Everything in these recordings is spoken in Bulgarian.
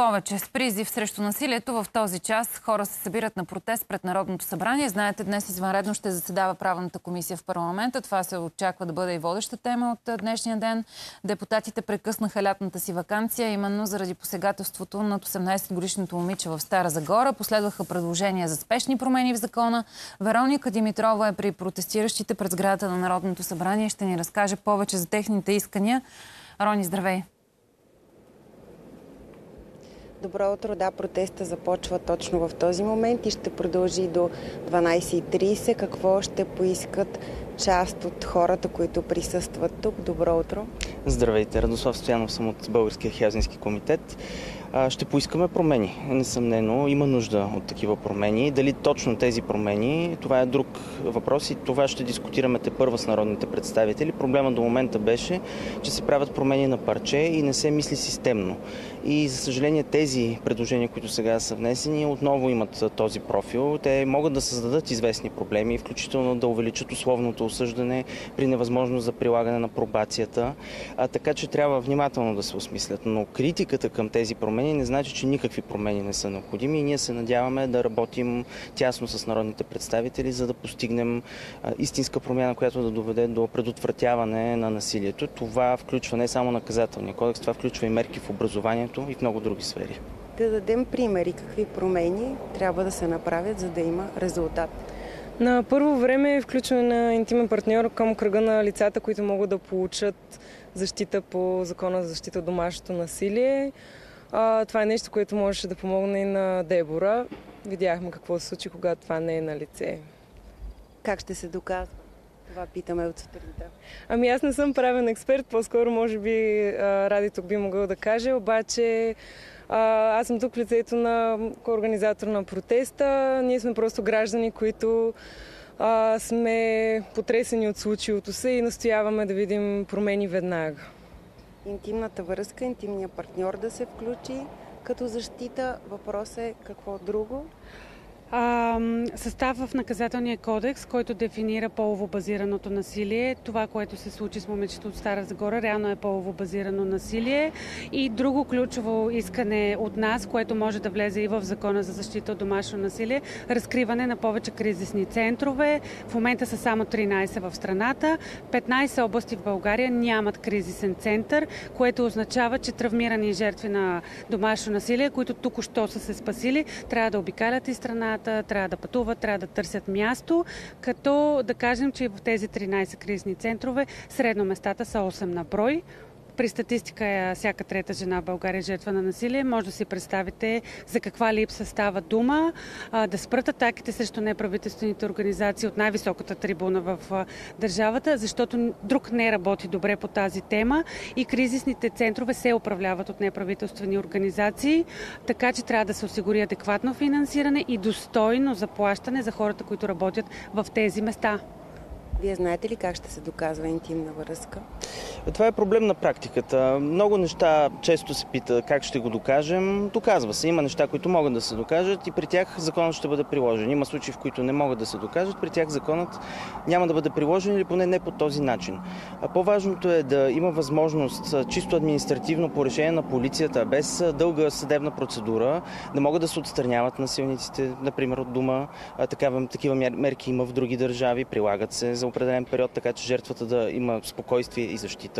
повече с призив срещу насилието. В този час хора се събират на протест пред Народното събрание. Знаете, днес извънредно ще заседава правната комисия в парламента. Това се очаква да бъде и водеща тема от днешния ден. Депутатите прекъснаха лятната си ваканция, именно заради посегателството над 18-годишното момиче в Стара Загора. Последваха предложения за спешни промени в закона. Вероника Димитрова е при протестиращите пред сградата на Народното събрание. Ще ни разкаже повече за техните искания. Рони, здравей! Добро утро. Да, протеста започва точно в този момент и ще продължи до 12:30. Какво ще поискат част от хората, които присъстват тук? Добро утро. Здравейте, Радослав Стоянов съм от Българския Хелзинкски комитет. Ще поискаме промени. Несъмнено има нужда от такива промени. Дали точно тези промени, това е друг въпрос и това ще дискутираме тепърва с народните представители. Проблема до момента беше, че се правят промени на парче и не се мисли системно. И за съжаление тези предложения, които сега са внесени, отново имат този профил. Те могат да създадат известни проблеми, включително да увеличат условното осъждане при невъзможност за прилагане на пробацията. Така че трябва внимателно да се осмислят. Но критиката към тези промени не значи, че никакви промени не са необходими и ние се надяваме да работим тясно с народните представители, за да постигнем истинска промяна, която да доведе до предотвратяване на насилието. Това включва не само наказателния кодекс, това включва и мерки в образованието и в много други сфери. Да дадем примери какви промени трябва да се направят, за да има резултат. На първо време е включване на интимен партньор към кръга на лицата, които могат да получат защита по Закона за защита от домашното насилие. Това е нещо, което можеше да помогне и на Дебора. Видяхме какво се случи, когато това не е на лице. Как ще се доказва? Това питаме от сутринта. Аз не съм правен експерт, по-скоро може би Ради тук би могъл да каже, обаче аз съм тук в лицето на организатор на протеста. Ние сме просто граждани, които сме потресени от случилото се и настояваме да видим промени веднага. Интимната връзка, интимният партньор да се включи като защита. Въпрос е какво друго? Състав в наказателния кодекс, който дефинира полово базираното насилие. Това, което се случи с момичето от Стара Загора, реално е полово базирано насилие. И друго ключово искане от нас, което може да влезе и в Закона за защита от домашно насилие, разкриване на повече кризисни центрове. В момента са само 13 в страната. 15 области в България нямат кризисен център, което означава, че травмирани жертви на домашно насилие, които току-що са се спасили, трябва да обикалят из страната, трябва да пътуват, трябва да търсят място, като да кажем, че в тези 13 кризисни центрове средно местата са 8 на брой. При статистика всяка трета жена в България е жертва на насилие. Може да си представите за каква липса става дума. Да спрат атаките срещу неправителствените организации от най-високата трибуна в държавата, защото друг не работи добре по тази тема и кризисните центрове се управляват от неправителствени организации, така че трябва да се осигури адекватно финансиране и достойно заплащане за хората, които работят в тези места. Вие знаете ли как ще се доказва интимна връзка? Това е проблем на практиката. Много неща често се пита как ще го докажем. Доказва се. Има неща, които могат да се докажат и при тях законът ще бъде приложен. Има случаи, в които не могат да се докажат. При тях законът няма да бъде приложен или поне не по този начин. По-важното е да има възможност чисто административно по решение на полицията, без дълга съдебна процедура, да могат да се отстраняват насилниците, например от дома. Такива мерки има в други държави, прилагат се за определен период, така че жертвата да има спокойствие и защита.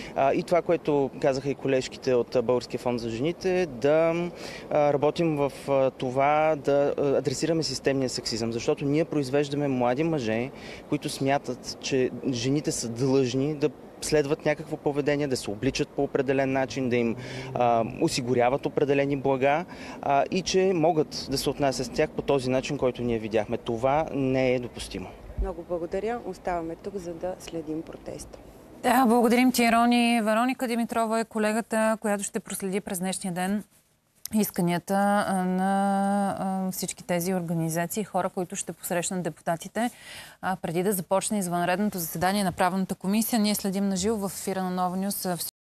И това, което казаха и колежките от Българския фонд за жените, да работим в това да адресираме системния сексизъм, защото ние произвеждаме млади мъже, които смятат, че жените са длъжни да следват някакво поведение, да се обличат по определен начин, да им осигуряват определени блага и че могат да се отнасят с тях по този начин, който ние видяхме. Това не е допустимо. Много благодаря. Оставаме тук, за да следим протеста. Да, благодарим ти, Рони. Вероника Димитрова е колегата, която ще проследи през днешния ден исканията на всички тези организации, хора, които ще посрещнат депутатите преди да започне извънредното заседание на правната комисия. Ние следим на живо в ефира на Нова Нюс